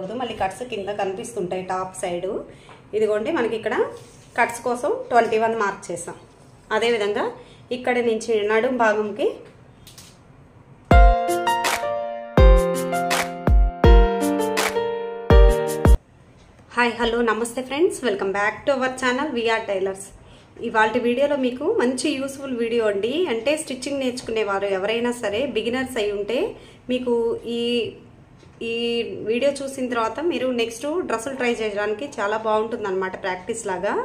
ఉండకూడదు, మళ్ళీ కట్స్ కింద కనిపిస్తుంటాయి టాప్ సైడ్. ఇదిగోండి మనకి ఇక్కడ కట్స్ కోసం 21 మార్క్ చేసాం. అదేవిధంగా ఇక్కడ నుంచి నడుం భాగంకి హాయ్ హలో నమస్తే friends, welcome back to our channel VR tailors. ఇవాళ వీడియోలో మీకు మంచి యూస్ఫుల్ వీడియో అండి. అంటే స్టిచ్చింగ్ నేర్చుకునేవారు ఎవరైనా సరే బిగినర్స్ అయి ఉంటే మీకు ఈ వీడియో చూసిన తర్వాత మీరు నెక్స్ట్ డ్రెస్సులు ట్రై చేయడానికి చాలా బాగుంటుంది అనమాట. ప్రాక్టీస్ లాగా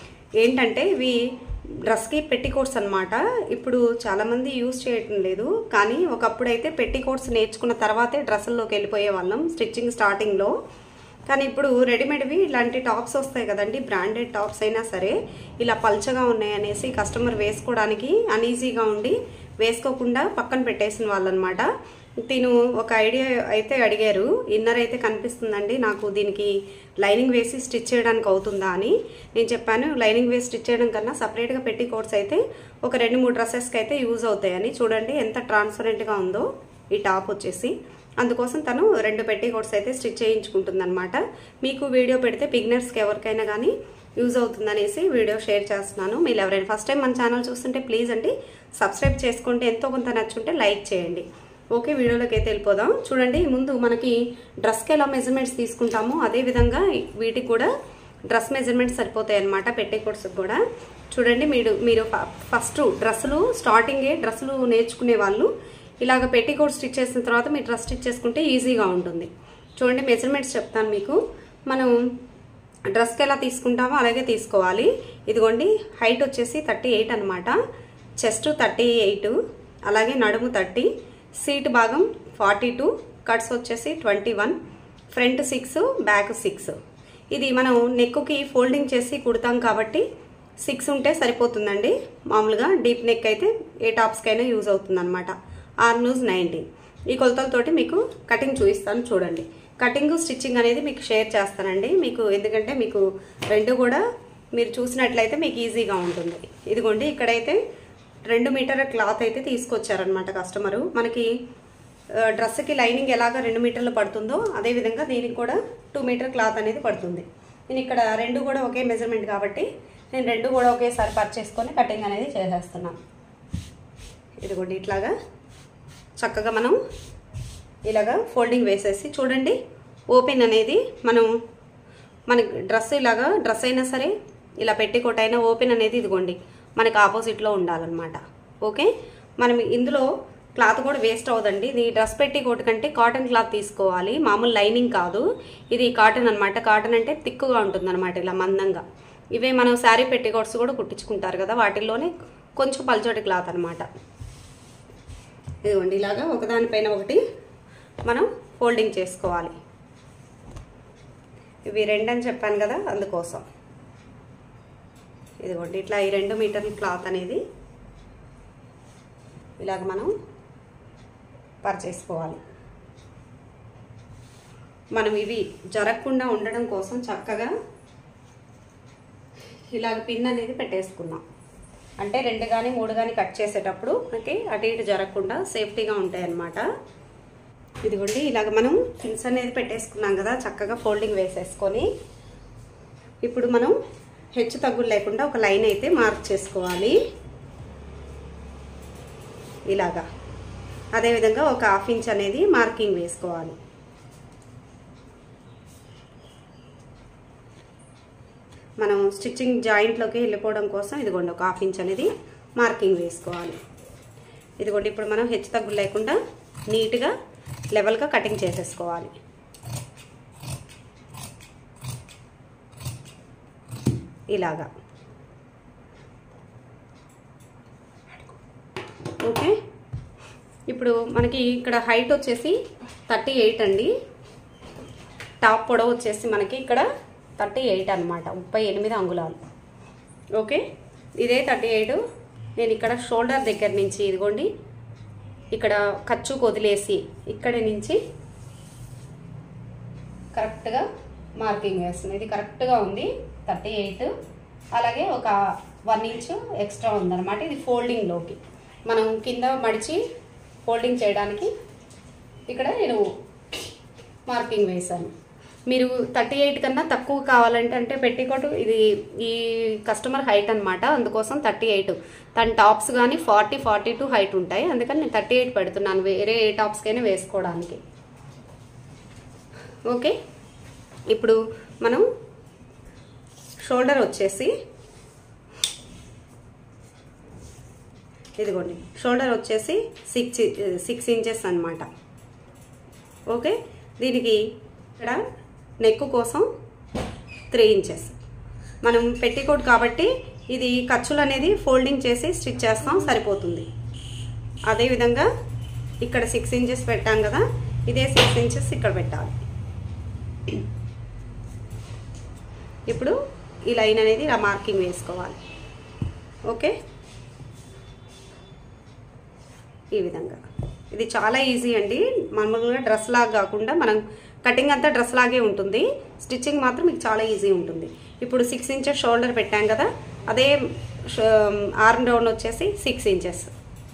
ఏంటంటే ఇవి డ్రెస్కి పెట్టికోట్స్ అనమాట. ఇప్పుడు చాలామంది యూజ్ చేయటం లేదు, కానీ ఒకప్పుడైతే పెట్టికోట్స్ నేర్చుకున్న తర్వాతే డ్రెస్సుల్లోకి వెళ్ళిపోయే వాళ్ళం స్టిచ్చింగ్ స్టార్టింగ్లో. కానీ ఇప్పుడు రెడీమేడ్వి ఇలాంటి టాప్స్ వస్తాయి కదండి, బ్రాండెడ్ టాప్స్ అయినా సరే ఇలా పల్చగా ఉన్నాయనేసి కస్టమర్ వేసుకోవడానికి అన్ఈజీగా ఉండి వేసుకోకుండా పక్కన పెట్టేసిన వాళ్ళనమాట. తిను ఒక ఐడియా అయితే అడిగారు, ఇన్నర్ అయితే కనిపిస్తుందండి నాకు, దీనికి లైనింగ్ వేసి స్టిచ్ చేయడానికి అవుతుందా అని. నేను చెప్పాను లైనింగ్ వేసి స్టిచ్ చేయడం కన్నా సపరేట్గా పెట్టి కోట్స్ అయితే ఒక 2-3 డ్రెస్సెస్కి అయితే యూజ్ అవుతాయని. చూడండి ఎంత ట్రాన్స్పరెంట్గా ఉందో ఈ టాప్ వచ్చేసి. అందుకోసం తను 2 పెట్టి కోట్స్ అయితే స్టిచ్ చేయించుకుంటుంది అనమాట. మీకు వీడియో పెడితే బిగినర్స్కి ఎవరికైనా కానీ యూజ్ అవుతుందనేసి వీడియో షేర్ చేస్తున్నాను. మీరు ఎవరైనా ఫస్ట్ టైం మన ఛానల్ చూస్తుంటే ప్లీజ్ అండి సబ్స్క్రైబ్ చేసుకోండి, ఎంతో కొంత నచ్చుంటే లైక్ చేయండి. ఓకే, వీడియోలోకి అయితే వెళ్ళిపోదాం. చూడండి, ముందు మనకి డ్రెస్కి ఎలా మెజర్మెంట్స్ తీసుకుంటామో అదేవిధంగా వీటికి కూడా డ్రెస్ మెజర్మెంట్స్ సరిపోతాయి అనమాట, పెట్టి కోట్స్కి కూడా. చూడండి, మీరు ఫస్ట్ డ్రెస్సులు స్టార్టింగే డ్రెస్సులు నేర్చుకునే వాళ్ళు ఇలాగ పెట్టి కోట్ స్టిచ్ చేసిన తర్వాత మీరు డ్రెస్ స్టిచ్ చేసుకుంటే ఈజీగా ఉంటుంది. చూడండి, మెజర్మెంట్స్ చెప్తాను మీకు. మనం డ్రెస్కి ఎలా తీసుకుంటామో అలాగే తీసుకోవాలి. ఇదిగోండి, హైట్ వచ్చేసి 38 అనమాట, చెస్ట్ 38, అలాగే నడుము 30, సీట్ భాగం 42, కట్స్ వచ్చేసి 21, ఫ్రంట్ 6, బ్యాక్ 6. ఇది మనం నెక్కి ఫోల్డింగ్ చేసి కుడతాం కాబట్టి 6 ఉంటే సరిపోతుందండి. మామూలుగా డీప్ నెక్ అయితే ఏ టాప్స్కైనా యూజ్ అవుతుంది అనమాట. Arm loose 19. ఈ కొలతలతోటి మీకు కటింగ్ చూపిస్తాను. చూడండి, కటింగ్ స్టిచ్చింగ్ అనేది మీకు షేర్ చేస్తానండి మీకు, ఎందుకంటే మీకు రెండు కూడా మీరు చూసినట్లయితే మీకు ఈజీగా ఉంటుంది. ఇదిగోండి, ఇక్కడైతే 2 మీటర్ల క్లాత్ అయితే తీసుకొచ్చారనమాట కస్టమరు. మనకి డ్రెస్కి లైనింగ్ ఎలాగ 2 మీటర్లు పడుతుందో అదేవిధంగా దీనికి కూడా 2 మీటర్ క్లాత్ అనేది పడుతుంది. నేను ఇక్కడ 2 కూడా ఒకే మెజర్మెంట్ కాబట్టి నేను 2 కూడా ఒకేసారి పర్చేసుకొని కటింగ్ అనేది చేసేస్తున్నాను. ఇదిగోండి, ఇట్లాగా చక్కగా మనం ఇలాగా ఫోల్డింగ్ వేసేసి చూడండి, ఓపెన్ అనేది మన డ్రెస్ ఇలాగా డ్రెస్ అయినా సరే ఇలా పెట్టికోట్ అయినా ఓపెన్ అనేది ఇదిగోండి మనకి ఆపోజిట్లో ఉండాలన్నమాట. ఓకే, మనం ఇందులో క్లాత్ కూడా వేస్ట్ అవ్వదండి. ఇది డ్రెస్ పెట్టికోట్ కంటే కాటన్ క్లాత్ తీసుకోవాలి, మామూలు లైనింగ్ కాదు. ఇది కాటన్ అనమాట. కాటన్ అంటే థిక్గా ఉంటుంది అనమాట, ఇలా మందంగా. ఇవే మనం శారీ పెట్టికోట్స్ కూడా కుట్టించుకుంటారు కదా, వాటిల్లోనే కొంచెం పల్చటి క్లాత్ అనమాట. ఇదిగోండి, ఇలాగా ఒకదానిపైన ఒకటి మనం ఫోల్డింగ్ చేసుకోవాలి. ఇవి 2 అని చెప్పాను కదా, అందుకోసం. ఇదిగోండి, ఇట్లా ఈ 2 మీటర్ల క్లాత్ అనేది ఇలాగ మనం పర్చేసుకోవాలి. మనం ఇవి జరగకుండా ఉండడం కోసం చక్కగా ఇలాగ పిన్ అనేది పెట్టేసుకున్నాం. అంటే 2 కానీ 3 కానీ కట్ చేసేటప్పుడు మనకి అటు ఇటు జరగకుండా సేఫ్టీగా ఉంటాయి అన్నమాట. ఇదిగోండి, ఇలాగ మనం పిన్స్ అనేది పెట్టేసుకున్నాం కదా, చక్కగా ఫోల్డింగ్ వేసేసుకొని ఇప్పుడు మనం హెచ్చు తగ్గులు లేకుండా ఒక లైన్ అయితే మార్క్ చేసుకోవాలి ఇలాగా. అదేవిధంగా ఒక 1/2 ఇంచ్ అనేది మార్కింగ్ వేసుకోవాలి. మనం స్టిచ్చింగ్ జాయింట్లోకి వెళ్ళిపోవడం కోసం ఇదిగోండి ఒక 1/2 ఇంచ్ అనేది మార్కింగ్ వేసుకోవాలి. ఇదిగోండి, ఇప్పుడు మనం హెచ్చు తగ్గులు లేకుండా నీట్గా లెవెల్గా కటింగ్ చేసేసుకోవాలి. ఇలాగా. ఓకే, ఇప్పుడు మనకి ఇక్కడ హైట్ వచ్చేసి 38 అండి, టాప్ పొడవు వచ్చేసి మనకి ఇక్కడ 38 అనమాట, 38 అంగుళాలు. ఓకే, ఇదే 38. నేను ఇక్కడ షోల్డర్ దగ్గర నుంచి ఇదిగోండి ఇక్కడ ఖర్చు వదిలేసి ఇక్కడి నుంచి కరెక్ట్గా మార్కింగ్ వేస్తుంది. ఇది కరెక్ట్గా ఉంది 38. అలాగే ఒక 1 ఇంచ్ ఎక్స్ట్రా ఉందన్నమాట. ఇది ఫోల్డింగ్లోకి మనం కింద మడిచి ఫోల్డింగ్ చేయడానికి ఇక్కడ నేను మార్కింగ్ వేసాను. మీరు 38 కన్నా తక్కువ కావాలంటే, అంటే పెట్టికోట్ ఇది ఈ కస్టమర్ హైట్ అనమాట, అందుకోసం 38. తన టాప్స్ కానీ 40, 42 హైట్ ఉంటాయి, అందుకని నేను 38 పెడుతున్నాను వేరే ఏ టాప్స్కైనా వేసుకోవడానికి. ఓకే, ఇప్పుడు మనం షోల్డర్ వచ్చేసి ఇదిగోండి, షోల్డర్ వచ్చేసి 6 ఇంచెస్ అనమాట. ఓకే, దీనికి ఇక్కడ నెక్ కోసం 3 ఇంచెస్. మనం పెట్టికోట్ కాబట్టి ఇది ఖర్చులు అనేది ఫోల్డింగ్ చేసి స్టిచ్ చేస్తాం, సరిపోతుంది. అదేవిధంగా ఇక్కడ 6 ఇంచెస్ పెట్టాం కదా, ఇదే 6 ఇంచెస్ ఇక్కడ పెట్టాలి. ఇప్పుడు ఈ లైన్ అనేది ఇలా మార్కింగ్ వేసుకోవాలి. ఓకే, ఈ విధంగా. ఇది చాలా ఈజీ అండి, మామూలుగా డ్రెస్ లాగా కాకుండా మనం కటింగ్ అంతా డ్రెస్ లాగే ఉంటుంది, స్టిచ్చింగ్ మాత్రం మీకు చాలా ఈజీ ఉంటుంది. ఇప్పుడు 6 ఇంచెస్ షోల్డర్ పెట్టాం కదా, అదే ఆర్మ్ డౌన్ వచ్చేసి 6 ఇంచెస్,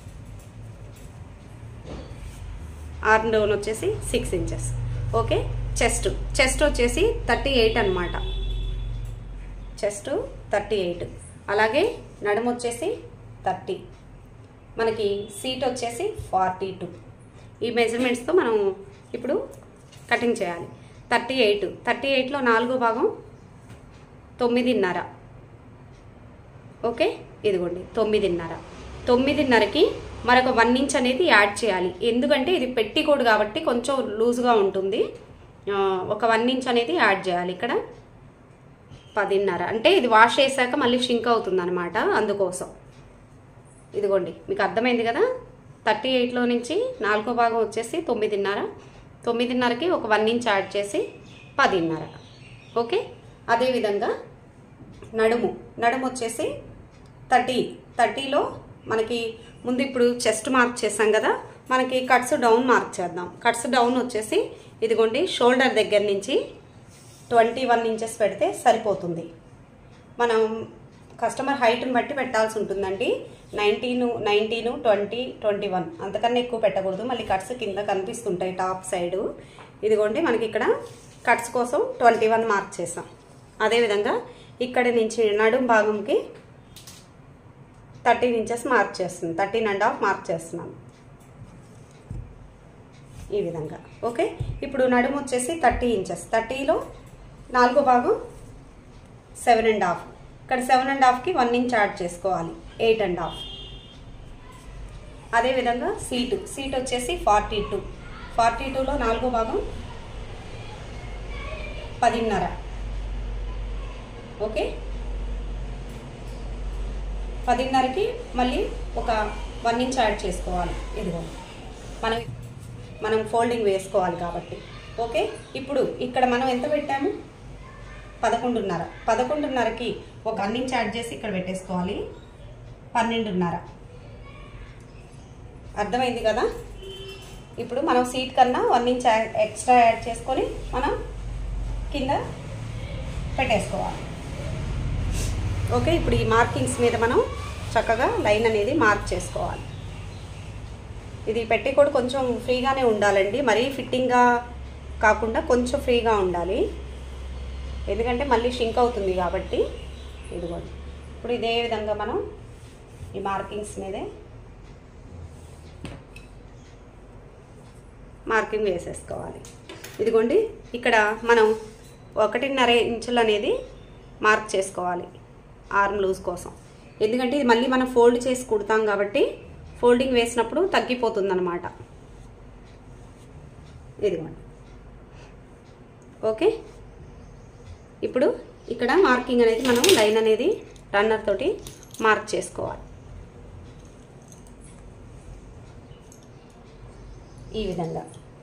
ఆర్మ్ డౌన్ వచ్చేసి 6 ఇంచెస్. ఓకే, చెస్ట్ వచ్చేసి 38 అనమాట, చెస్ట్ 38. అలాగే నడుము వచ్చేసి 30, మనకి సీట్ వచ్చేసి 42. ఈ మెజర్మెంట్స్తో మనం ఇప్పుడు కటింగ్ చేయాలి. 38లో 4వ భాగం 9.5. ఓకే, ఇదిగోండి 9.5కి మరొక 1 ఇంచ్ అనేది యాడ్ చేయాలి. ఎందుకంటే ఇది పెట్టికోట్ కాబట్టి కొంచెం లూజ్గా ఉంటుంది, ఒక 1 ఇంచ్ అనేది యాడ్ చేయాలి. ఇక్కడ 10.5, అంటే ఇది వాష్ చేశాక మళ్ళీ షింక్ అవుతుంది అనమాట, అందుకోసం. ఇదిగోండి, మీకు అర్థమైంది కదా. 38లో నుంచి 4వ భాగం వచ్చేసి 9.5కి ఒక 1 ఇంచ్ యాడ్ చేసి 10.5. ఓకే, అదేవిధంగా నడుము వచ్చేసి 30లో మనకి ముందు ఇప్పుడు చెస్ట్ మార్క్ చేసాం కదా, మనకి కట్స్ డౌన్ మార్క్ చేద్దాం. కట్స్ డౌన్ వచ్చేసి ఇదిగోండి, షోల్డర్ దగ్గర నుంచి 21 ఇంచెస్ పెడితే సరిపోతుంది. మనం కస్టమర్ హైట్ని బట్టి పెట్టాల్సి ఉంటుందండి. 19, 20, 21 అంతకన్నా ఎక్కువ పెట్టకూడదు, మళ్ళీ కట్స్ కింద కనిపిస్తుంటాయి టాప్ సైడు. ఇదిగోండి, మనకి ఇక్కడ కట్స్ కోసం 21 మార్క్ చేసాం. అదేవిధంగా ఇక్కడి నుంచి నడుం భాగంకి 13 ఇంచెస్ మార్క్ చేస్తున్నాం, 13.5 మార్క్ చేస్తున్నాను ఈ విధంగా. ఓకే, ఇప్పుడు నడుము వచ్చేసి 30 ఇంచెస్, 30లో 4వ భాగం 7.5, ఇక్కడ 7.5కి 1 ఇంచ్ యాడ్ చేసుకోవాలి, 8.5. అదేవిధంగా సీట్ వచ్చేసి 42లో 4వ భాగం 10.5. ఓకే, 10.5కి మళ్ళీ ఒక 1 ఇంచ్ యాడ్ చేసుకోవాలి. ఇదిగో మనం ఫోల్డింగ్ వేసుకోవాలి కాబట్టి. ఓకే, ఇప్పుడు ఇక్కడ మనం ఎంత పెట్టాము, 11.5కి ఒక 1 ఇంచ్ యాడ్ చేసి ఇక్కడ పెట్టేసుకోవాలి, 12.5. అర్థమైంది కదా. ఇప్పుడు మనం సీట్ కన్నా 1 ఇంచ్ ఎక్స్ట్రా యాడ్ చేసుకొని మనం కింద పెట్టేసుకోవాలి. ఓకే, ఇప్పుడు ఈ మార్కింగ్స్ మీద మనం చక్కగా లైన్ అనేది మార్క్ చేసుకోవాలి. ఇది పెట్టికోట్ కొంచెం ఫ్రీగానే ఉండాలండి, మరీ ఫిట్టింగ్గా కాకుండా కొంచెం ఫ్రీగా ఉండాలి, ఎందుకంటే మళ్ళీ షింక్ అవుతుంది కాబట్టి. ఇదిగోండి, ఇప్పుడు ఇదే విధంగా మనం ఈ మార్కింగ్స్ మీదే మార్కింగ్ వేసేసుకోవాలి. ఇదిగోండి, ఇక్కడ మనం 1.5 ఇంచులు అనేది మార్క్ చేసుకోవాలి ఆర్మ్ లూజ్ కోసం, ఎందుకంటే ఇది మళ్ళీ మనం ఫోల్డ్ చేసి కుడతాం కాబట్టి ఫోల్డింగ్ వేసినప్పుడు తగ్గిపోతుంది అన్నమాట. ఇదిగోండి. ఓకే, ఇప్పుడు ఇక్కడ మార్కింగ్ అనేది మనం లైన్ అనేది రన్నర్ తోటి మార్క్ చేసుకోవాలి ఈ విధంగా.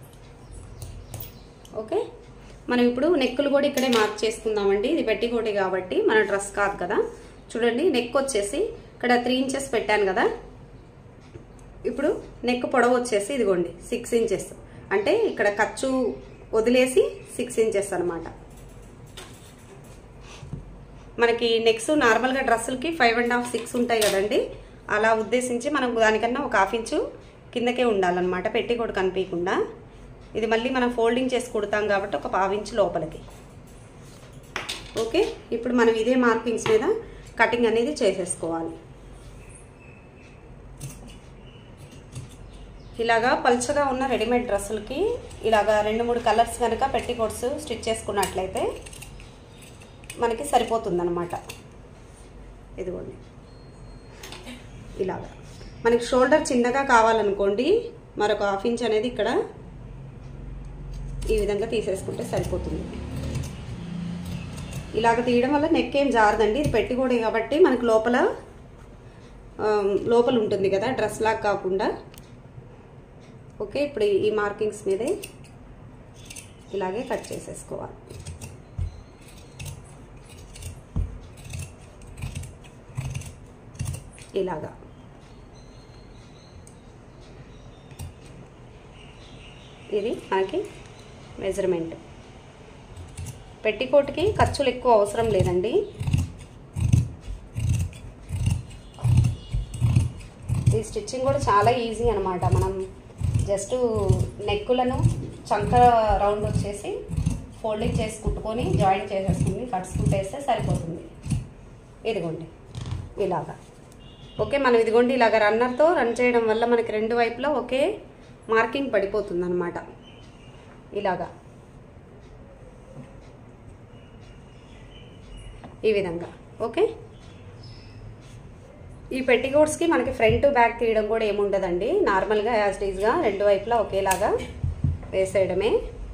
ఓకే, మనం ఇప్పుడు నెక్కులు కూడా ఇక్కడే మార్క్ చేసుకుందామండి. ఇది పెట్టికోటి కాబట్టి మన డ్రెస్ కాదు కదా. చూడండి, నెక్ వచ్చేసి ఇక్కడ 3 ఇంచెస్ పెట్టాను కదా. ఇప్పుడు నెక్ పొడవు వచ్చేసి ఇదిగోండి 6 ఇంచెస్, అంటే ఇక్కడ ఖర్చు వదిలేసి 6 ఇంచెస్ అనమాట. మనకి నెక్స్ నార్మల్గా డ్రెస్సులకి 5.5, 6 ఉంటాయి కదండి, అలా ఉద్దేశించి మనం దానికన్నా ఒక 1/2 ఇంచు కిందకే ఉండాలన్నమాట, పెట్టికోట్ కనిపించకుండా. ఇది మళ్ళీ మనం ఫోల్డింగ్ చేసి కుడతాం కాబట్టి ఒక 1/2 ఇంచ్ లోపలికి. ఓకే, ఇప్పుడు మనం ఇదే మార్కింగ్స్ మీద కటింగ్ అనేది చేసేసుకోవాలి. ఇలాగా పల్చగా ఉన్న రెడీమేడ్ డ్రెస్సులకి ఇలాగా 2-3 కలర్స్ కనుక పెట్టికోట్స్ స్టిచ్ చేసుకున్నట్లయితే మనకి సరిపోతుందన్నమాట. ఇదిగోండి ఇలాగా. మనకి షోల్డర్ చిన్నగా కావాలనుకోండి మరొక 1/2 ఇంచ్ అనేది ఇక్కడ ఈ విధంగా తీసేసుకుంటే సరిపోతుంది. ఇలాగ తీయడం వల్ల నెక్ ఏం జారదండి. ఇది పెట్టికోడే కాబట్టి మనకి లోపల ఉంటుంది కదా, డ్రెస్ లాగా కాకుండా. ఓకే, ఇప్పుడు ఈ మార్కింగ్స్ మీదే ఇలాగే కట్ చేసేసుకోవాలి. ఇలాగా ఇది మనకి మెజర్మెంట్. పెట్టికోట్కి ఖర్చులు ఎక్కువ అవసరం లేదండి. ఈ స్టిచ్చింగ్ కూడా చాలా ఈజీ అనమాట. మనం జస్ట్ నెక్కులను చంక రౌండ్ వచ్చేసి ఫోల్డింగ్ చేసి కుట్టుకొని జాయింట్ చేసేసుకుని కట్స్ కుట్టేస్తే సరిపోతుంది. ఇదిగోండి ఇలాగా. ఓకే, మనం ఇదిగోండి ఇలాగ రన్నర్తో రన్ చేయడం వల్ల మనకి 2 వైపులా ఒకే మార్కింగ్ పడిపోతుంది అన్నమాట. ఇలాగా ఈ విధంగా. ఓకే, ఈ పెట్టికోట్స్కి మనకి ఫ్రంట్ బ్యాక్ తీయడం కూడా ఏముండదండి. నార్మల్గా యాజ్ ఇట్ ఈజ్గా 2 వైపులా ఒకేలాగా వేసేయడమే.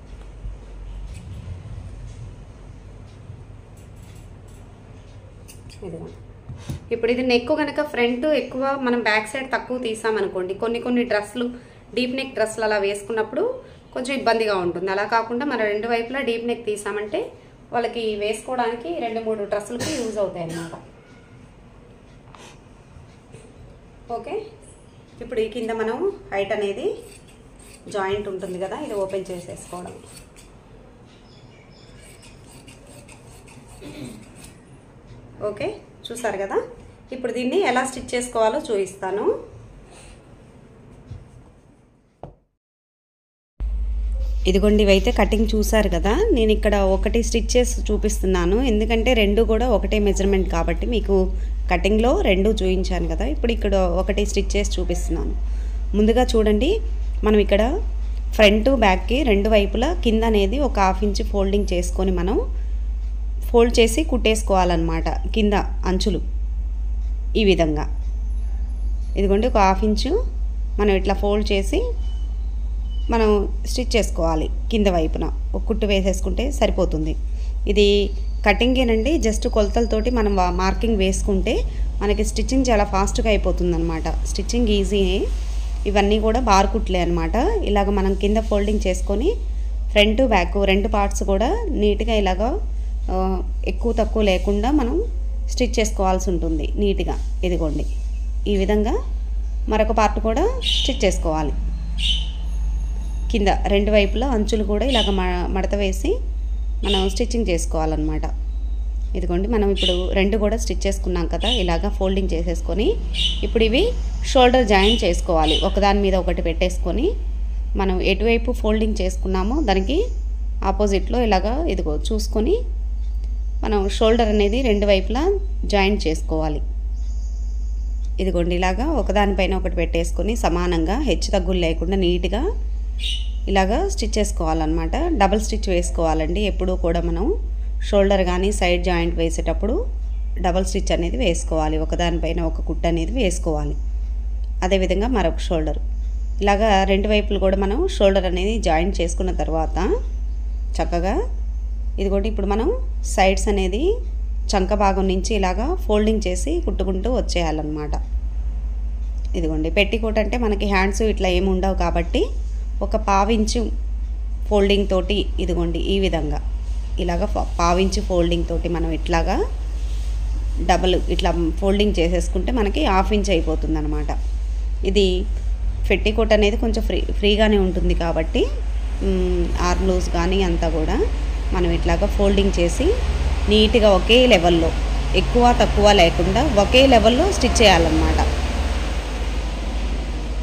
ఇదిగోండి. ఇప్పుడు ఇది నెక్ కనుక ఫ్రంట్ ఎక్కువ మనం బ్యాక్ సైడ్ తక్కువ తీసామనుకోండి, కొన్ని డ్రెస్సులు డీప్ నెక్ డ్రెస్సులు అలా వేసుకున్నప్పుడు కొంచెం ఇబ్బందిగా ఉంటుంది. అలా కాకుండా మనం 2 వైపులా డీప్ నెక్ తీసామంటే వాళ్ళకి వేసుకోవడానికి 2-3 డ్రెస్సులకి యూజ్ అవుతాయి అన్నమాట. ఓకే, ఇప్పుడు ఈ కింద మనం హైట్ అనేది జాయింట్ ఉంటుంది కదా, ఇది ఓపెన్ చేసేసుకోవడం. ఓకే, చూసారు కదా. ఇప్పుడు దీన్ని ఎలా స్టిచ్ చేసుకోవాలో చూపిస్తాను. ఇదిగోండి, ఇవైతే కటింగ్ చూసారు కదా. నేను ఇక్కడ ఒకటి స్టిచ్ చేసి చూపిస్తున్నాను, ఎందుకంటే 2 కూడా ఒకటే మెజర్మెంట్ కాబట్టి మీకు కటింగ్లో 2 చూపించాను కదా. ఇప్పుడు ఇక్కడ ఒకటి స్టిచ్ చేసి చూపిస్తున్నాను. ముందుగా చూడండి, మనం ఇక్కడ ఫ్రంట్ బ్యాక్కి 2 వైపులా కింద అనేది ఒక 1/2 ఇంచ్ ఫోల్డింగ్ చేసుకొని మనం ఫోల్డ్ చేసి కుట్టేసుకోవాలన్నమాట. కింద అంచులు ఈ విధంగా. ఇదిగోండి, ఒక 1/2 ఇంచు మనం ఇట్లా ఫోల్డ్ చేసి మనం స్టిచ్ చేసుకోవాలి. కింద వైపున ఒక కుట్టు వేసేసుకుంటే సరిపోతుంది. ఇది కటింగేనండి, జస్ట్ కొలతలతోటి మనం మార్కింగ్ వేసుకుంటే మనకి స్టిచ్చింగ్ చాలా ఫాస్ట్గా అయిపోతుంది అనమాట. స్టిచ్చింగ్ ఈజీయే. ఇవన్నీ కూడా బార్ కుట్లే అనమాట. ఇలాగ మనం కింద ఫోల్డింగ్ చేసుకొని ఫ్రంట్ బ్యాక్ 2 పార్ట్స్ కూడా నీట్గా ఇలాగ ఎక్కువ తక్కువ లేకుండా మనం స్టిచ్ చేసుకోవాల్సి ఉంటుంది నీట్గా. ఇదిగోండి ఈ విధంగా మరొక పార్ట్ కూడా స్టిచ్ చేసుకోవాలి. కింద 2 వైపులా అంచులు కూడా ఇలాగ మడత వేసి మనం స్టిచ్చింగ్ చేసుకోవాలన్నమాట. ఇదిగోండి, మనం ఇప్పుడు 2 కూడా స్టిచ్ చేసుకున్నాం కదా, ఇలాగ ఫోల్డింగ్ చేసేసుకొని ఇప్పుడు ఇవి షోల్డర్ జాయిన్ చేసుకోవాలి. ఒకదాని మీద ఒకటి పెట్టేసుకొని మనం ఎటువైపు ఫోల్డింగ్ చేసుకున్నామో దానికి ఆపోజిట్లో ఇలాగా ఇదిగో చూసుకొని మనం షోల్డర్ అనేది 2 వైపులా జాయిన్ చేసుకోవాలి. ఇదిగోండి ఇలాగా ఒకదానిపైన ఒకటి పెట్టేసుకొని సమానంగా హెచ్చు తగ్గులు లేకుండా నీట్గా ఇలాగా స్టిచ్ చేసుకోవాలన్నమాట. డబుల్ స్టిచ్ వేసుకోవాలండి. ఎప్పుడూ కూడా మనం షోల్డర్ కానీ సైడ్ జాయింట్ వేసేటప్పుడు డబుల్ స్టిచ్ అనేది వేసుకోవాలి. ఒకదానిపైన ఒక కుట్టు అనేది వేసుకోవాలి. అదేవిధంగా మరొక షోల్డర్ ఇలాగా 2 వైపులు కూడా మనం షోల్డర్ అనేది జాయింట్ చేసుకున్న తర్వాత చక్కగా ఇదిగోండి ఇప్పుడు మనం సైడ్స్ అనేది చంక భాగం నుంచి ఇలాగా ఫోల్డింగ్ చేసి కుట్టుకుంటూ వచ్చేయాలన్నమాట. ఇదిగోండి పెట్టికోట్ అంటే మనకి హ్యాండ్స్ ఇట్లా ఏమి ఉండవు కాబట్టి ఒక 1/2 ఇంచు ఫోల్డింగ్ తోటి ఇదిగోండి ఈ విధంగా ఇలాగ 1/2 ఇంచు ఫోల్డింగ్ తోటి మనం ఇట్లాగా డబల్ ఇట్లా ఫోల్డింగ్ చేసేసుకుంటే మనకి 1/2 ఇంచ్ అయిపోతుంది అనమాట. ఇది పెట్టికోట్ అనేది కొంచెం ఫ్రీగానే ఉంటుంది కాబట్టి ఆర్మ్ లూజ్ కానీ అంతా కూడా మనం ఇట్లాగా ఫోల్డింగ్ చేసి నీట్గా ఒకే లెవెల్లో ఎక్కువ తక్కువ లేకుండా ఒకే లెవెల్లో స్టిచ్ చేయాలన్నమాట.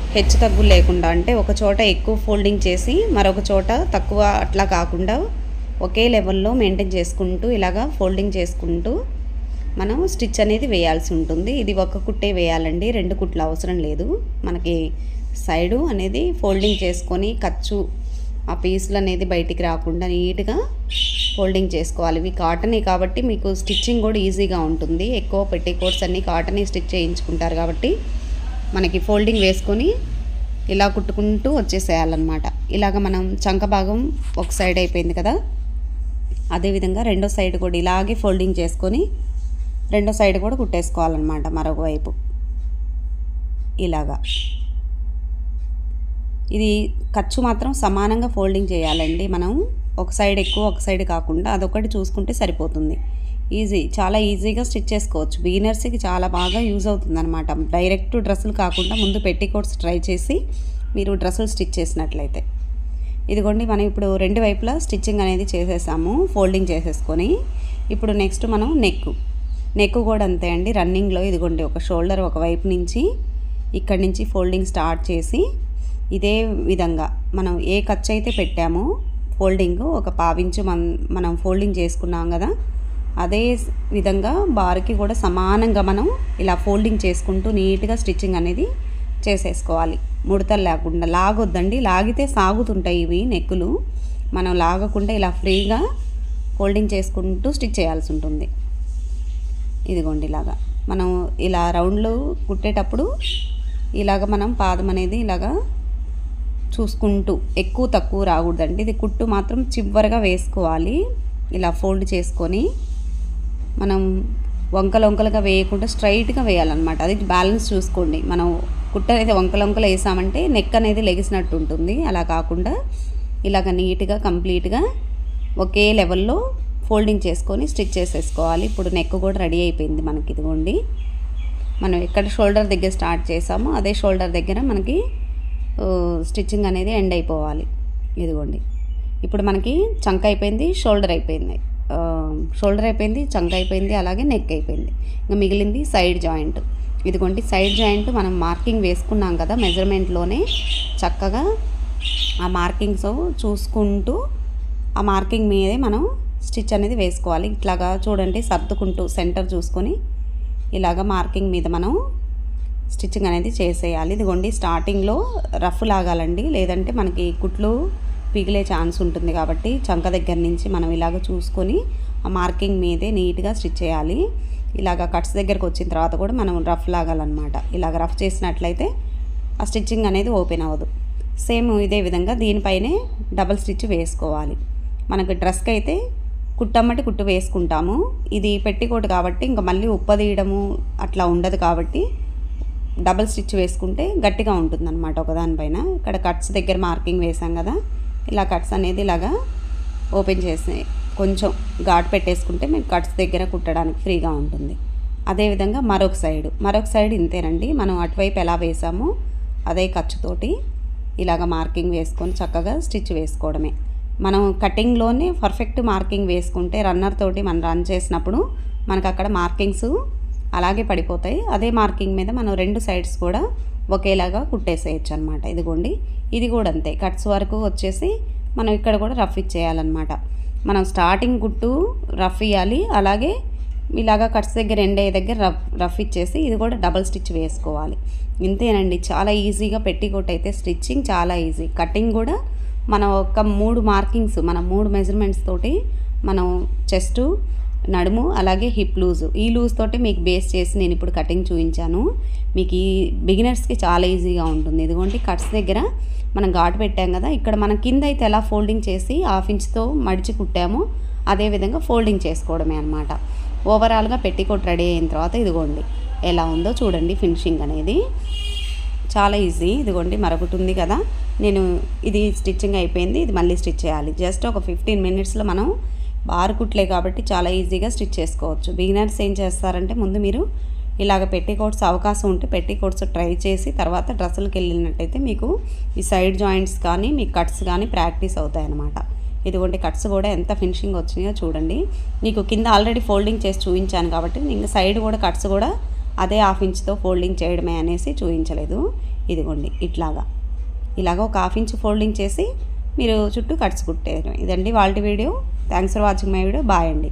హెచ్చు తగ్గులు లేకుండా, అంటే ఒక చోట ఎక్కువ ఫోల్డింగ్ చేసి మరొక చోట తక్కువ అట్లా కాకుండా ఒకే లెవెల్లో మెయింటైన్ చేసుకుంటూ ఇలాగా ఫోల్డింగ్ చేసుకుంటూ మనం స్టిచ్ అనేది వేయాల్సి ఉంటుంది. ఇది ఒక కుట్టే వేయాలండి, 2 కుట్లు అవసరం లేదు. మనకి సైడు అనేది ఫోల్డింగ్ చేసుకొని ఖర్చు ఆ పీసులు అనేది బయటికి రాకుండా నీట్గా ఫోల్డింగ్ చేసుకోవాలి. ఇవి కాటనే కాబట్టి మీకు స్టిచ్చింగ్ కూడా ఈజీగా ఉంటుంది. ఎక్కువ పెట్టికోట్స్ అన్నీ కాటనే స్టిచ్ చేయించుకుంటారు కాబట్టి మనకి ఫోల్డింగ్ వేసుకొని ఇలా కుట్టుకుంటూ వచ్చేసేయాలన్నమాట. ఇలాగ మనం చంక భాగం ఒక సైడ్ అయిపోయింది కదా, అదేవిధంగా రెండో సైడ్ కూడా ఇలాగే ఫోల్డింగ్ చేసుకొని రెండో సైడ్ కూడా కుట్టేసుకోవాలన్నమాట. మరొక వైపు ఇలాగా. ఇది ఖర్చు మాత్రం సమానంగా ఫోల్డింగ్ చేయాలండి. మనం ఒక సైడ్ ఎక్కువ ఒక సైడ్ కాకుండా అదొకటి చూసుకుంటే సరిపోతుంది. ఈజీ, చాలా ఈజీగా స్టిచ్ చేసుకోవచ్చు. బిగినర్స్కి చాలా బాగా యూజ్ అవుతుంది అనమాట. డైరెక్ట్ డ్రెస్సులు కాకుండా ముందు పెట్టికోట్స్ ట్రై చేసి మీరు డ్రెస్సులు స్టిచ్ చేసినట్లయితే. ఇదిగోండి, మనం ఇప్పుడు 2 వైపులా స్టిచ్చింగ్ అనేది చేసేసాము ఫోల్డింగ్ చేసేసుకొని. ఇప్పుడు నెక్స్ట్ మనం నెక్ కూడా అంతే అండి. రన్నింగ్లో ఇదిగోండి ఒక షోల్డర్ ఒక వైపు నుంచి ఇక్కడి నుంచి ఫోల్డింగ్ స్టార్ట్ చేసి ఇదే విధంగా మనం ఏ ఖర్చు అయితే పెట్టామో ఫోల్డింగ్ ఒక పావించు మనం ఫోల్డింగ్ చేసుకున్నాం కదా, అదే విధంగా బార్కి కూడా సమానంగా మనం ఇలా ఫోల్డింగ్ చేసుకుంటూ నీట్గా స్టిచ్చింగ్ అనేది చేసేసుకోవాలి. ముడతలు లేకుండా. లాగొద్దండి, లాగితే సాగుతుంటాయి ఇవి నెక్కులు. మనం లాగకుండా ఇలా ఫ్రీగా ఫోల్డింగ్ చేసుకుంటూ స్టిచ్ చేయాల్సి ఉంటుంది. ఇదిగోండి ఇలాగా మనం ఇలా రౌండ్లు కుట్టేటప్పుడు ఇలాగ మనం పాదం అనేది ఇలాగా చూసుకుంటూ, ఎక్కువ తక్కువ రాకూడదండి. ఇది కుట్టు మాత్రం చివరగా వేసుకోవాలి. ఇలా ఫోల్డ్ చేసుకొని మనం వంకలుగా వేయకుండా స్ట్రైట్గా వేయాలన్నమాట. అది బ్యాలెన్స్ చూసుకోండి. మనం కుట్ట అనేది వంకలు వేసామంటే నెక్ అనేది లెగిసినట్టు ఉంటుంది. అలా కాకుండా ఇలాగ నీట్గా కంప్లీట్గా ఒకే లెవెల్లో ఫోల్డింగ్ చేసుకొని స్టిచ్ చేసేసుకోవాలి. ఇప్పుడు నెక్ కూడా రెడీ అయిపోయింది మనకి. ఇదిగోండి, మనం ఎక్కడ షోల్డర్ దగ్గర స్టార్ట్ చేసామో అదే షోల్డర్ దగ్గర మనకి స్టిచ్చింగ్ అనేది ఎండ్ అయిపోవాలి. ఇదిగోండి, ఇప్పుడు మనకి చంక అయిపోయింది, షోల్డర్ అయిపోయింది, చంక అయిపోయింది, అలాగే నెక్ అయిపోయింది. ఇంకా మిగిలింది సైడ్ జాయింట్. ఇదిగోండి, సైడ్ జాయింట్ మనం మార్కింగ్ వేసుకున్నాం కదా మెజర్మెంట్లోనే, చక్కగా ఆ మార్కింగ్స్ చూసుకుంటూ ఆ మార్కింగ్ మీదే మనం స్టిచ్ అనేది వేసుకోవాలి. ఇట్లాగా చూడండి, సర్దుకుంటూ సెంటర్ చూసుకొని ఇలాగ మార్కింగ్ మీద మనం స్టిచ్చింగ్ అనేది చేసేయాలి. ఇదిగోండి, స్టార్టింగ్లో రఫ్ లాగాలండి, లేదంటే మనకి కుట్లు పిగిలే ఛాన్స్ ఉంటుంది. కాబట్టి చంక దగ్గర నుంచి మనం ఇలాగ చూసుకొని ఆ మార్కింగ్ మీదే నీట్గా స్టిచ్ చేయాలి. ఇలాగ కట్స్ దగ్గరకు వచ్చిన తర్వాత కూడా మనం రఫ్ లాగాలన్నమాట. ఇలాగ రఫ్ చేసినట్లయితే ఆ స్టిచ్చింగ్ అనేది ఓపెన్ అవ్వదు. సేమ్ ఇదే విధంగా దీనిపైనే డబల్ స్టిచ్ వేసుకోవాలి. మనకు డ్రెస్కి అయితే కుట్టమ్మటి కుట్టు వేసుకుంటాము. ఇది పెట్టికోట్ కాబట్టి ఇంకా మళ్ళీ ఉప్పదీయడము అట్లా ఉండదు. కాబట్టి డబల్ స్టిచ్ వేసుకుంటే గట్టిగా ఉంటుందన్నమాట ఒకదానిపైన. ఇక్కడ కట్స్ దగ్గర మార్కింగ్ వేసాం కదా, ఇలా కట్స్ అనేది ఇలాగా ఓపెన్ చేసి కొంచెం ఘాటు పెట్టేసుకుంటే మీకు కట్స్ దగ్గర కుట్టడానికి ఫ్రీగా ఉంటుంది. అదేవిధంగా మరొక సైడ్ ఇంతేనండి. మనం అటువైపు ఎలా వేసామో అదే ఖర్చుతోటి ఇలాగ మార్కింగ్ వేసుకొని చక్కగా స్టిచ్ వేసుకోవడమే. మనం కటింగ్లోనే పర్ఫెక్ట్ మార్కింగ్ వేసుకుంటే రన్నర్ తోటి మనం రన్ చేసినప్పుడు మనకు అక్కడ మార్కింగ్స్ అలాగే పడిపోతాయి. అదే మార్కింగ్ మీద మనం 2 సైడ్స్ కూడా ఒకేలాగా కుట్టేసేయచ్చు అనమాట. ఇదిగోండి, ఇది కూడా అంతే. కట్స్ వరకు వచ్చేసి మనం ఇక్కడ కూడా రఫ్ ఇచ్చేయాలన్నమాట. మనం స్టార్టింగ్ కుట్టు రఫ్ ఇవ్వాలి, అలాగే ఇలాగా కట్స్ దగ్గర ఎండ్ అయ్యే దగ్గర రఫ్ ఇచ్చేసి ఇది కూడా డబల్ స్టిచ్ వేసుకోవాలి. ఇంతేనండి, చాలా ఈజీగా పెట్టికోట్ అయితే స్టిచ్చింగ్ చాలా ఈజీ. కటింగ్ కూడా మనం ఒక 3 మార్కింగ్స్, మనం 3 మెజర్మెంట్స్ తోటి మనం చెస్ట్, నడుము, అలాగే హిప్ లూజు, ఈ లూజ్ తోటి మీకు బేస్ చేసి నేను ఇప్పుడు కటింగ్ చూపించాను. మీకు ఈ బిగినర్స్కి చాలా ఈజీగా ఉంటుంది. ఇదిగోండి, కట్స్ దగ్గర మనం ఘాటు పెట్టాం కదా, ఇక్కడ మనం కింద అయితే ఎలా ఫోల్డింగ్ చేసి 1/2 ఇంచ్తో మడిచి కుట్టామో అదేవిధంగా ఫోల్డింగ్ చేసుకోవడమే అనమాట. ఓవరాల్గా పెట్టికోట్ రెడీ అయిన తర్వాత ఇదిగోండి ఎలా ఉందో చూడండి. ఫినిషింగ్ అనేది చాలా ఈజీ. ఇదిగోండి, మరొకటి ఉంది కదా, నేను ఇది స్టిచ్చింగ్ అయిపోయింది, ఇది మళ్ళీ స్టిచ్ చేయాలి. జస్ట్ ఒక 15 మినిట్స్లో మనం బారు కుట్లే కాబట్టి చాలా ఈజీగా స్టిచ్ చేసుకోవచ్చు. బిగినర్స్ ఏం చేస్తారంటే ముందు మీరు ఇలాగ పెట్టికోట్స్ అవకాశం ఉంటే పెట్టికోట్స్ ట్రై చేసి తర్వాత డ్రెస్సులకు వెళ్ళినట్టయితే మీకు ఈ సైడ్ జాయింట్స్ కానీ మీ కట్స్ కానీ ప్రాక్టీస్ అవుతాయి అన్నమాట. ఇదిగోండి, కట్స్ కూడా ఎంత ఫినిషింగ్ వచ్చినాయో చూడండి. నీకు కింద ఆల్రెడీ ఫోల్డింగ్ చేసి చూపించాను కాబట్టి ఇంకా సైడ్ కూడా కట్స్ కూడా అదే హాఫ్ ఇంచ్తో ఫోల్డింగ్ చేయడమే అనేసి చూపించలేదు. ఇదిగోండి ఇలాగా ఒక హాఫ్ ఇంచ్ ఫోల్డింగ్ చేసి మీరు చుట్టూ కట్స్ కుట్టేయడం. ఇదండి వాళ్ళ video. Thanks for watching my video. Bye అండి.